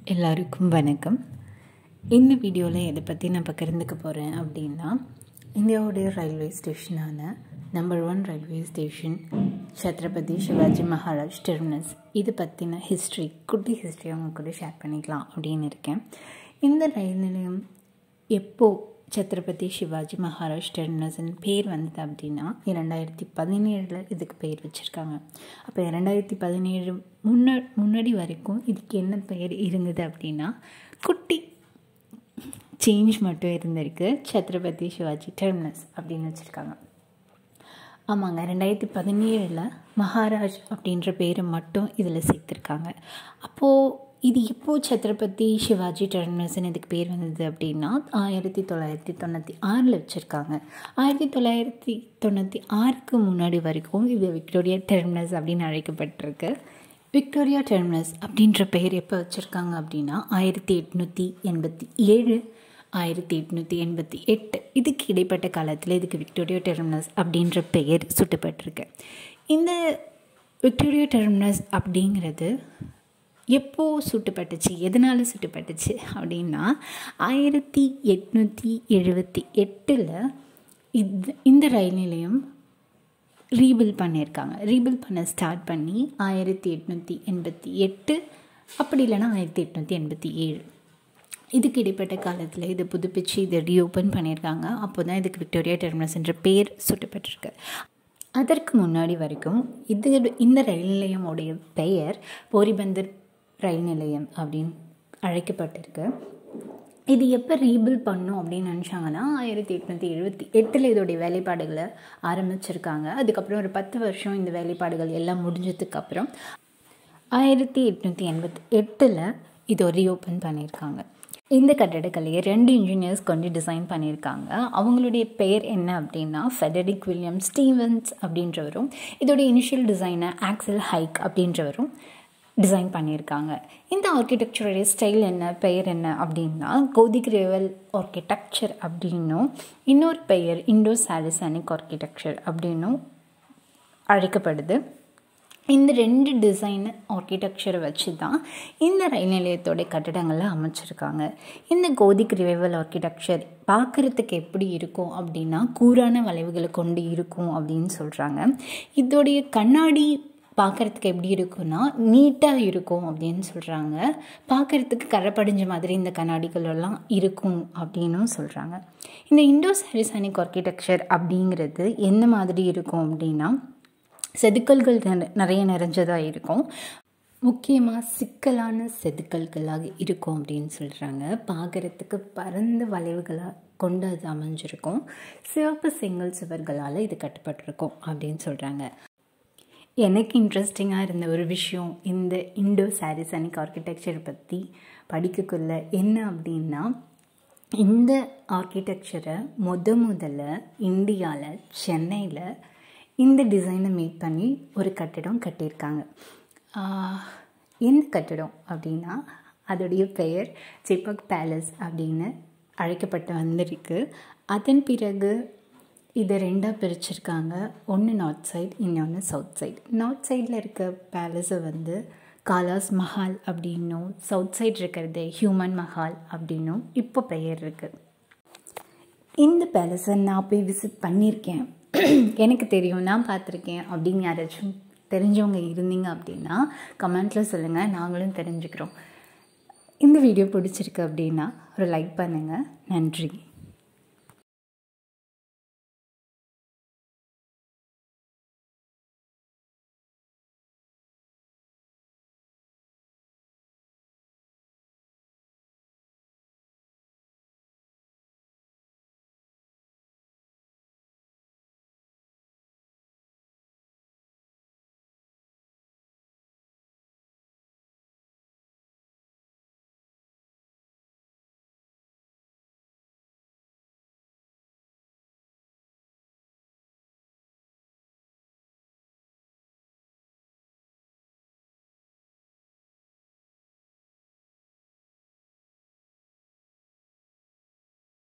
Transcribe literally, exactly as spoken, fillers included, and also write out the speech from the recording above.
எல்லாருக்கும் வணக்கம். இந்த வீடியோவில் எதை பற்றி நான் பகிர்ந்துக்க போகிறேன் அப்படின்னா, இந்தியாவுடைய ரயில்வே ஸ்டேஷனான number one railway station Chhatrapati Shivaji Maharaj terminus இது பற்றின ஹிஸ்ட்ரி, குட்டி ஹிஸ்ட்ரி அவங்க கூட ஷேர் பண்ணிக்கலாம் அப்படின்னு இருக்கேன். இந்த ரயில் நிலையம் எப்போது சத்ரபதி சிவாஜி மகாராஜ் டெர்மினஸ்ன்னு பேர் வந்தது அப்படின்னா, இரண்டாயிரத்தி பதினேழில் இதுக்கு பேர் வச்சுருக்காங்க. அப்போ இரண்டாயிரத்தி பதினேழு முன்னா முன்னாடி வரைக்கும் இதுக்கு என்ன பெயர் இருந்தது அப்படின்னா, குட்டி சேஞ்ச் மட்டும் இருந்திருக்கு, சத்ரபதி சிவாஜி டெர்மினஸ் அப்படின்னு வச்சுருக்காங்க. ஆமாங்க, ரெண்டாயிரத்தி பதினேழில் மகாராஜ் அப்படின்ற பேரை மட்டும் இதில் சேர்த்துருக்காங்க. அப்போது இது எப்போது சத்ரபதி சிவாஜி டெர்மினஸ்ன்னு இதுக்கு பேர் வந்தது அப்படின்னா, ஆயிரத்தி தொள்ளாயிரத்தி தொண்ணூற்றி ஆறில் வச்சுருக்காங்க. ஆயிரத்தி தொள்ளாயிரத்தி தொண்ணூற்றி ஆறுக்கு முன்னாடி வரைக்கும் இது விக்டோரியா டெர்மினஸ் அப்படின்னு அழைக்கப்பட்டிருக்கு. விக்டோரியா டெர்மினஸ் அப்படின்ற பெயர் எப்போ வச்சுருக்காங்க அப்படின்னா, ஆயிரத்தி எட்நூற்றி எண்பத்தி ஏழு ஆயிரத்தி எட்நூற்றி எண்பத்தி எட்டு இதுக்கு இடைப்பட்ட காலத்தில் இதுக்கு விக்டோரியா டெர்மினஸ் அப்படின்ற பெயர் சுட்டப்பட்டிருக்கு. இந்த விக்டோரியா டெர்மினஸ் அப்படிங்கிறது எப்போது சுட்டுப்பட்டுச்சு, எதனால் சுட்டுப்பட்டுச்சு அப்படின்னா, ஆயிரத்தி எட்நூற்றி எழுபத்தி எட்டில் இது இந்த ரயில் நிலையம் ரீபில் பண்ணியிருக்காங்க. ரீபில் பண்ண ஸ்டார்ட் பண்ணி ஆயிரத்தி எட்நூற்றி எண்பத்தி எட்டு அப்படி இல்லைனா ஆயிரத்தி எட்நூற்றி எண்பத்தி ஏழு இதுக்கு இடைப்பட்ட காலத்தில் இதை புதுப்பிச்சு இதை ரீஓப்பன் பண்ணியிருக்காங்க. அப்போ தான் இதுக்கு விக்டோரியா டெர்மினஸ் என்ற பேர் சுட்டப்பட்டிருக்கு. அதற்கு முன்னாடி வரைக்கும் இது இந்த ரயில் நிலையமுடைய பெயர் போரிபந்தர் ரயில் நிலையம் அப்படின்னு அழைக்கப்பட்டிருக்கு. இது எப்போ ரீபில் பண்ணும் அப்படின்னு நினச்சாங்கன்னா, ஆயிரத்தி எட்நூற்றி எழுபத்தி எட்டில் இதோடைய வேலைப்பாடுகளை ஆரம்பிச்சிருக்காங்க. அதுக்கப்புறம் ஒரு பத்து வருஷம் இந்த வேலைப்பாடுகள் எல்லாம் முடிஞ்சதுக்கப்புறம் ஆயிரத்தி எட்நூற்றி எண்பத்தி எட்டில் இதை ரீஓப்பன் பண்ணியிருக்காங்க. இந்த கட்டடக்கலையை ரெண்டு இன்ஜினியர்ஸ் கொண்டு டிசைன் பண்ணியிருக்காங்க. அவங்களுடைய பெயர் என்ன அப்படின்னா, ஃபெடரிக் வில்லியம் ஸ்டீவன்ஸ் அப்படின்றவரும், இதோடைய இனிஷியல் டிசைனர் ஆக்சல் ஹைக் அப்படின்றவரும் டிசைன் பண்ணியிருக்காங்க. இந்த ஆர்கிடெக்சருடைய ஸ்டைல் என்ன, பெயர் என்ன அப்படின்னா, கோதிக் ரிவல் ஆர்கிடெக்சர் அப்படின்னும், இன்னொரு பெயர் இண்டோ சாரசனிக் ஆர்கிடெக்சர் அப்படின்னும் அழைக்கப்படுது. இந்த ரெண்டு டிசைன் ஆர்கிடெக்சரை வச்சு தான் இந்த ரயில் நிலையத்தோடைய கட்டடங்களை அமைச்சிருக்காங்க. இந்த கோதிக் ரிவைவல் ஆர்கிடெக்சர் பார்க்குறதுக்கு எப்படி இருக்கும் அப்படின்னா, கூரான வளைவுகளை கொண்டு இருக்கும் அப்படின்னு சொல்கிறாங்க. இதோடைய கண்ணாடி பார்க்குறதுக்கு எப்படி இருக்குன்னா, நீட்டாக இருக்கும் அப்படின்னு சொல்கிறாங்க. பார்க்குறதுக்கு கரைப்படிஞ்ச மாதிரி இந்த கண்ணாடிகளெல்லாம் இருக்கும் அப்படின்னும் சொல்கிறாங்க. இந்த இண்டோ சாரசனிக் ஆர்கிடெக்சர் அப்படிங்கிறது எந்த மாதிரி இருக்கும் அப்படின்னா, செதுக்கல்கள் நிறைய நிறைஞ்சதாக இருக்கும், முக்கியமாக சிக்கலான செதுக்கல்களாக இருக்கும் அப்படின்னு சொல்கிறாங்க. பார்க்குறதுக்கு பரந்த வளைவுகளாக கொண்டு அது அமைஞ்சிருக்கும். சிவப்பு செங்கல் சுவர்களால் இது கட்டப்பட்டிருக்கும் அப்படின்னு சொல்கிறாங்க. எனக்கு இன்ட்ரெஸ்டிங்காக இருந்த ஒரு விஷயம் இந்த இண்டோ சாரசனிக் ஆர்கிடெக்சரை பற்றி படிக்கக்குள்ள என்ன அப்படின்னா, இந்த ஆர்கிடெக்சரை முத முதல்ல இந்தியாவில் சென்னையில் இந்த டிசைனை மேக் பண்ணி ஒரு கட்டிடம் கட்டியிருக்காங்க. எந்த கட்டிடம் அப்படின்னா, அதோடைய பெயர் செப்பாக் பேலஸ் அப்படின்னு அழைக்கப்பட்டு வந்திருக்கு. அதன் பிறகு இதை ரெண்டாக பிரிச்சிருக்காங்க. ஒன்று நார்த் சைடு, இன்னொன்று சவுத் சைடு. நார்த் சைடில் இருக்க பேலஸை வந்து காலாஸ் மஹால் அப்படின்னும், சவுத் சைடு இருக்கிறது ஹியூமன் மஹால் அப்படின்னும் இப்போ பெயர் இருக்குது. இந்த பேலஸை நான் போய் விசிட் பண்ணியிருக்கேன், எனக்கு தெரியும், நான் பார்த்துருக்கேன் அப்படின்னு யாராச்சும் தெரிஞ்சவங்க இருந்தீங்க அப்படின்னா கமெண்ட்டில் சொல்லுங்கள், நாங்களும் தெரிஞ்சுக்கிறோம். இந்த வீடியோ பிடிச்சிருக்கு அப்படின்னா ஒரு லைக் பண்ணுங்கள். நன்றி.